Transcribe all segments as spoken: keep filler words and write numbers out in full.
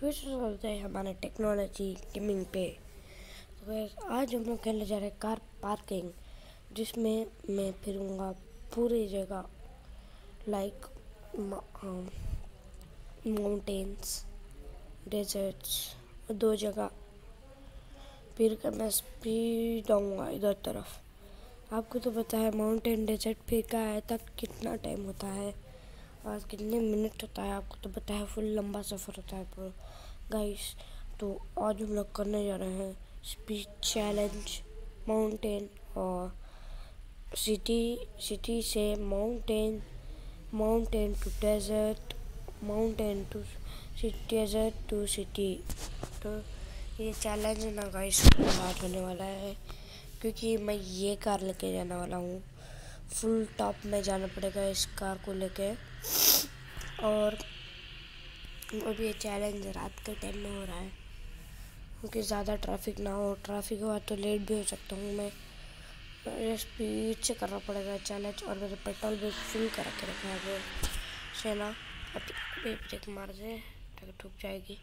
फिर से चलते हैं हमारे टेक्नोलॉजी गेमिंग पे। तो गाइस आज हम लोग खेलने जा रहे हैं कार पार्किंग, जिसमें मैं फिरूँगा पूरी जगह लाइक माउंटेन्स, डेजर्ट्स, दो जगह फिर कर मैं स्पीड आऊँगा इधर तरफ। आपको तो पता है माउंटेन डेजर्ट फिर का है तक कितना टाइम होता है और कितने मिनट होता है, आपको तो पता है फुल लंबा सफ़र होता है पर गाइस। तो आज हम लोग करने जा रहे हैं स्पीड चैलेंज माउंटेन और सिटी सिटी से mountain, mountain to desert, mountain to desert to city. तो ये चैलेंज ना गाइस हार्ड होने वाला है, क्योंकि मैं ये कार लेके जाने वाला हूँ। फुल टॉप में जाना पड़ेगा इस कार को लेके। और अभी ये चैलेंज रात के टाइम में हो रहा है, क्योंकि ज़्यादा ट्रैफिक ना हो। ट्रैफिक हुआ तो लेट भी हो सकता हूँ मैं। मुझे स्पीड से करना पड़ेगा चैलेंज। और मेरे पेट्रोल भी फुल करा के रखा है से ना। अभी ब्रेक मार दे ताकि ठुक जाएगी।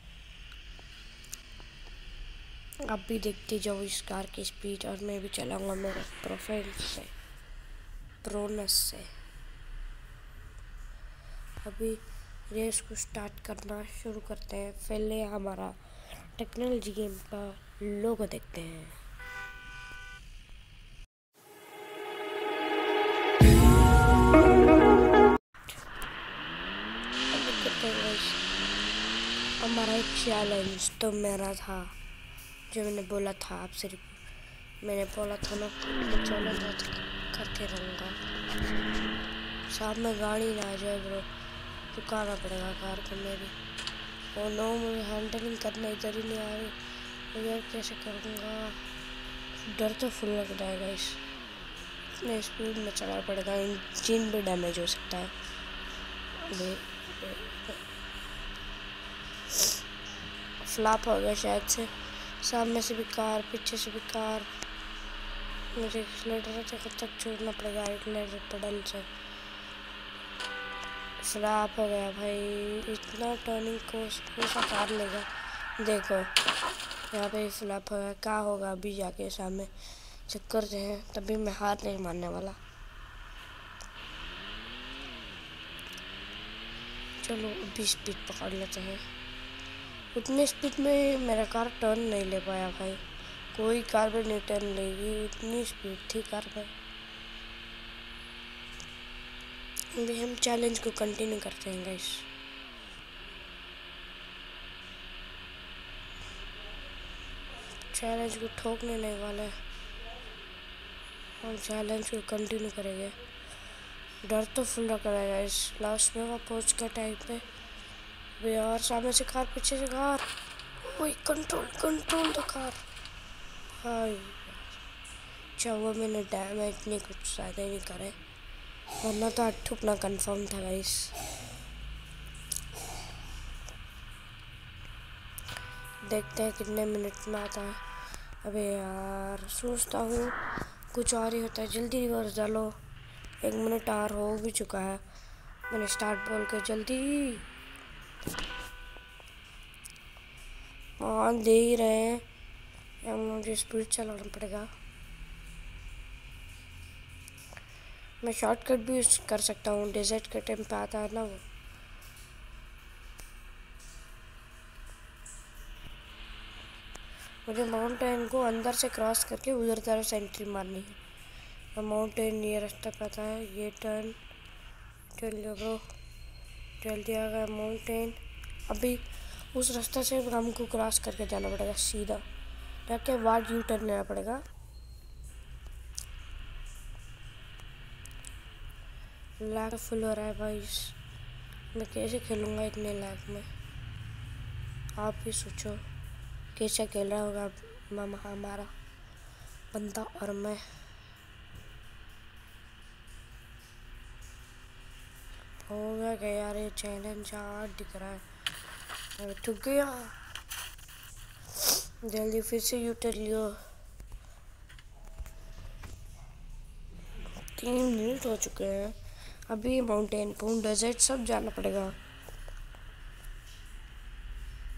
आप भी देखते जाओ इस कार की स्पीड, और मैं भी चलाऊँगा मेरे प्रोफाइल से, प्रोनेस से। अभी रेस को स्टार्ट करना शुरू करते हैं। पहले हमारा टेक्नोलॉजी गेम का लोगो देखते हैं। हमारा एक चैलेंज तो मेरा था, जो मैंने बोला था आपसे, मैंने बोला था ना चैलेंज करके रहूँगा। सामने गाड़ी ना आ जाए ब्रो, रुकाना पड़ेगा कार को मेरी। और नो, मुझे हैंडलिंग करना इधर ही नहीं आ रही, यार कैसे करूँगा। डर तो फुल लग रहा है गाइस। इतने स्पीड में चलाना पड़ेगा, इंजन भी डैमेज हो सकता है। फ्लॉप हो गया शायद से। सामने से भी कार, पीछे से भी कार। मुझे एक्सीलरेटर से तक छोड़ना पड़ेगा, एक्सीलरेटर पेडल से। फ्लॉप हो गया भाई। इतना टर्निंग कोर्स कैसा कार लेगा। देखो यहाँ पे फ्लॉप हो गया। क्या होगा अभी जाके सामने चेक करते हैं, तभी मैं हाथ नहीं मारने वाला। चलो अभी स्पीड पकड़ लेते हैं। उतनी स्पीड में मेरा कार टर्न नहीं ले पाया भाई। कोई कार भी नहीं टर्न लेगी, उतनी स्पीड थी कार में। अभी हम चैलेंज को कंटिन्यू करते हैं गाइस। चैलेंज को ठोकने नहीं वाला है, हम चैलेंज को कंटिन्यू करेंगे। डर तो फुल लग रहा है गाइस लास्ट में वहाँ पहुँच के टाइम पे। यार सामने से कार, पीछे से कार। वही कंट्रोल कंट्रोल द कार भाई। अच्छा वो मैंने डैमेज नहीं कुछ ज़्यादा नहीं करे, वरना तो ठुकना कंफर्म था गाइस। देखते हैं कितने मिनट में आता है। अबे यार सोचता हूँ कुछ और ही होता है। जल्दी रिवर्स डालो, एक मिनट और हो भी चुका है। मैंने स्टार्ट बोल के जल्दी हाँ दे ही रहे हैं। या मुझे स्पीड चलाना पड़ेगा। मैं शॉर्टकट भी यूज़ कर सकता हूँ, डेजर्ट के टाइम पे आता है ना वो। मुझे माउंटेन को अंदर से क्रॉस करके उधर तरफ से एंट्री मारनी है। और माउंटेन ये रास्ता पता है, ये टर्न जल्दी ब्रो, जल्दी आ गया माउंटेन। अभी उस रास्ते से हमको क्रॉस करके जाना पड़ेगा सीधा, जाके वार्ड यू टर्न लेना पड़ेगा। लैग फुल हो रहा है भाई, मैं कैसे खेलूँगा इतने लैग में। आप भी सोचो कैसे खेल रहा होगा मामा हमारा बंदा और मैं। हो गया क्या यार, ये चैलेंज हार्ड दिख रहा है। ठुक गया, जल्दी फिर से यू टर्न लियो। तीन मिनट हो चुके हैं। अभी माउंटेन, पून, डेजर्ट सब जाना पड़ेगा।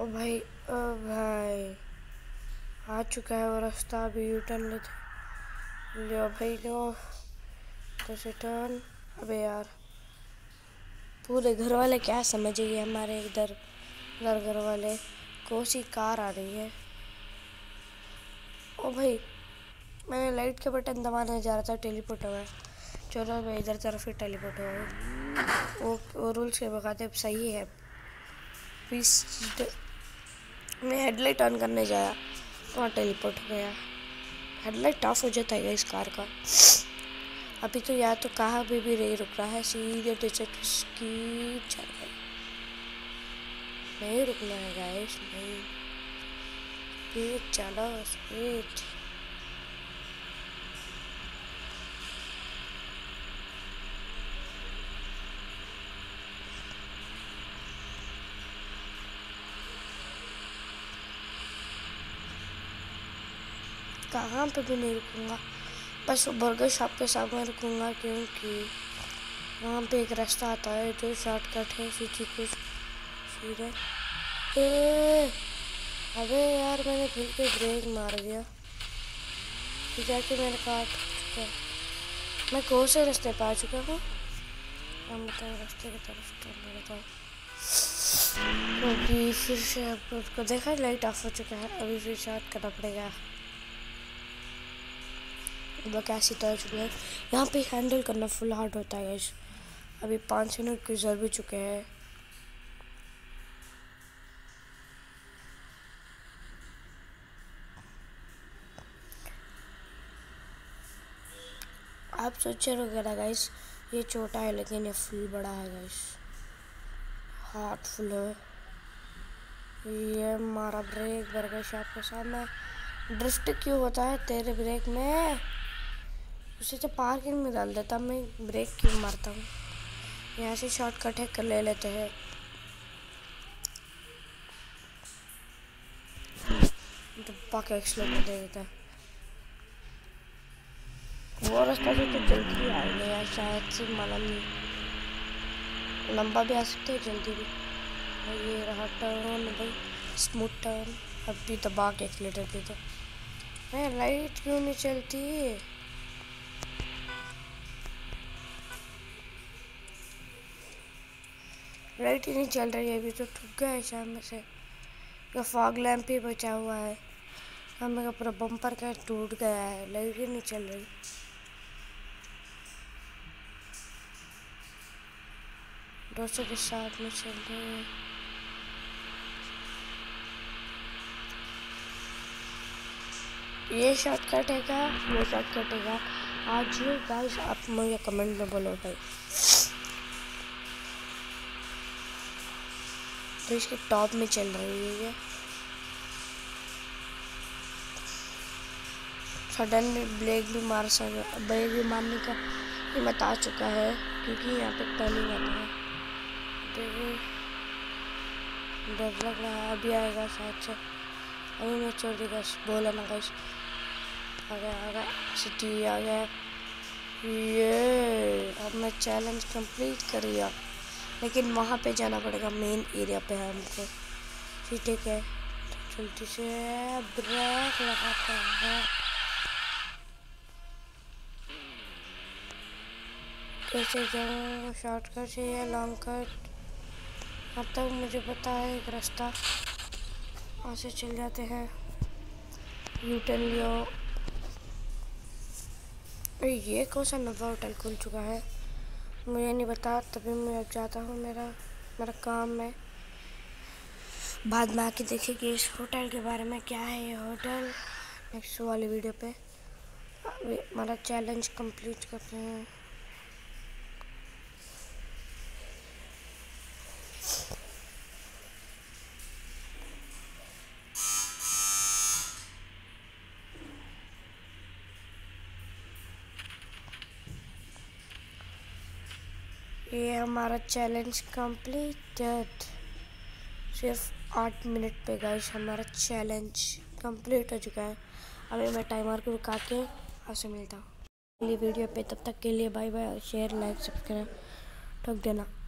ओ भाई, ओ भाई आ चुका है वो रास्ता। अभी यू टर्न लेते। लो भाई लो, कैसे टर्न। अबे यार, पूरे घर वाले क्या समझेंगे हमारे इधर। घर घर वाले कौन सी कार आ रही है। ओ भाई, मैंने लाइट के बटन दबाने जा रहा था, टेलीपोर्ट हो गया। चलो मैं इधर तरफ ही टेलीपोर्ट हो गया। वो वो रूल्स के मुताबिक सही है। प्लीज, मैं हेडलाइट ऑन करने जाया, वहाँ टेलीपोर्ट हो गया। हेडलाइट ऑफ हो जाता है इस कार का। अभी तो या तो कहाँ भी भी नहीं रुक रहा है, सीधे डेजर्ट की चल गई। नहीं रुकना है गाइस, नहीं। स्पीड चलो, स्पीड। कहाँ पे भी नहीं रुकूंगा, बस वो बर्गर शॉप के सामने रुकूंगा, क्योंकि वहाँ पे एक रास्ता आता है जो शॉर्टकट है सीधी कुछ सीधे। ए, अबे यार, मैंने भूल के ब्रेक मार दिया। फिर जाके मैंने काट चुका। मैं कौन से रास्ते पे आ चुका हूँ। हम बताओ, रास्ते की तरफ टर्न लेता हूँ, क्योंकि फिर से अपलोड को देखा लाइट ऑफ हो चुका है। अभी फिर शॉर्ट करना पड़ेगा। कैसी तरह चुके हैं यहाँ पे, हैंडल करना फुल हार्ड होता है गाइस। अभी पाँच मिनट गुजर भी चुके हैं। आप सोचे रहोगे ना गाइस, ये छोटा है लेकिन ये फुल बड़ा है गाइस, हार्टफुल है। ये हमारा ब्रेक बर्गर शॉप के सामने। ड्रिफ्ट क्यों होता है तेरे ब्रेक में, उसे तो पार्किंग में डाल देता, मैं ब्रेक क्यों मारता हूँ। यहाँ से शॉर्टकट है, कर ले लेते हैं। डब्बा का एक्सलेटर दे देता है। वो रास्ता से तो जल्दी आएगा यार, शायद से मालूम नहीं। लंबा भी आ सकते हैं, जल्दी भी। और ये रहा टर्न भाई, स्मूथ टर्न। अब भी दबा के एक्सलेटर दे दो। मैं लाइट क्यों नहीं चलती। लाइट ही नहीं चल रही है अभी तो, ठुक गया है शाम में से। या फॉग लैंप ही बचा हुआ है, हमें का पूरा बम्पर का टूट गया है, लाइट ही नहीं चल रही। दोस्तों के साथ में चल रहे हैं। ये शॉर्टकट है क्या, वो शॉर्टकट है क्या, आज ये गाइस आप मुझे कमेंट में बोलो भाई। तो इसके टॉप में चल रही है ये। सडनली ब्रेक भी मार सका, ब्रेक भी मारने का हिम्मत आ चुका है, क्योंकि यहाँ पे टर्निंग आता है। डर लग रहा है, अभी आएगा शायद से। अभी मैं छोड़ दी गाइस, बोला ना गाइस। आ गया आ गया, सिटी आ गया। ये अब मैं चैलेंज कंप्लीट कर लिया, लेकिन वहाँ पे जाना पड़ेगा, मेन एरिया पे है हमको। ठीक है, तो जल्दी से ब्रेक लगाते हैं। कैसे जाऊँ, शॉर्टकट से या लॉन्ग कट। अब तक मुझे पता है एक रास्ता, वहाँ से चल जाते हैं। U turn Leo. ये कौन सा नवा होटल खुल चुका है, मुझे नहीं पता। तभी मैं अब जाता हूँ, मेरा मेरा काम है। बाद में आके देखेंगे इस होटल के बारे में, क्या है ये होटल, नेक्स्ट वाली वीडियो पे। हमारा चैलेंज कंप्लीट करते हैं। ये हमारा चैलेंज कंप्लीटेड। सिर्फ आठ मिनट पे गाइस हमारा चैलेंज कंप्लीट हो चुका है। अभी मैं टाइमर को रुका के आपसे मिलता हूँ अगली वीडियो पे। तब तक के लिए bye bye. Share like subscribe ठोक देना।